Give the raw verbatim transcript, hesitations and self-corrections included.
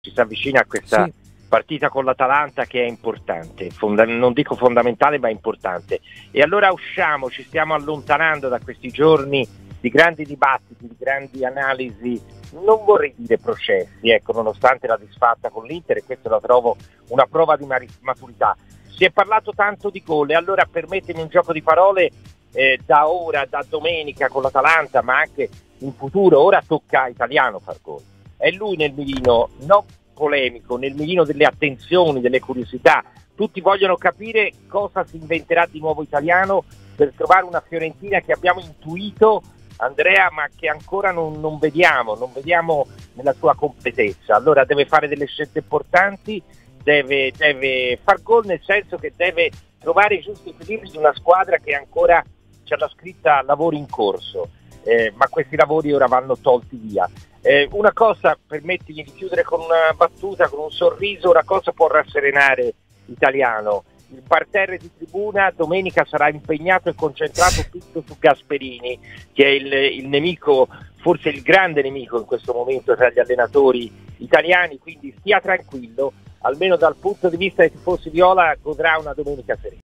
ci si avvicina a questa sì. partita con l'Atalanta che è importante, fonda- non dico fondamentale ma importante. E allora usciamo, ci stiamo allontanando da questi giorni di grandi dibattiti, di grandi analisi, non vorrei dire processi, ecco, nonostante la disfatta con l'Inter, e questo la trovo una prova di maturità. Si è parlato tanto di gol, e allora permettimi un gioco di parole, eh, da ora, da domenica con l'Atalanta, ma anche in futuro, ora tocca a Italiano far gol. È lui nel mirino, non polemico, nel mirino delle attenzioni, delle curiosità. Tutti vogliono capire cosa si inventerà di nuovo Italiano per trovare una Fiorentina che abbiamo intuito, Andrea, ma che ancora non, non vediamo, non vediamo nella sua completezza. Allora deve fare delle scelte importanti, deve, deve far gol, nel senso che deve trovare i giusti equilibri di una squadra che ancora c'è la scritta lavori in corso, eh, ma questi lavori ora vanno tolti via. Eh, una cosa, permettimi di chiudere con una battuta, con un sorriso, una cosa può rasserenare Italiano. Il parterre di tribuna domenica sarà impegnato e concentrato tutto su Gasperini, che è il, il nemico, forse il grande nemico in questo momento tra gli allenatori italiani, quindi stia tranquillo, almeno dal punto di vista dei tifosi viola godrà una domenica serena.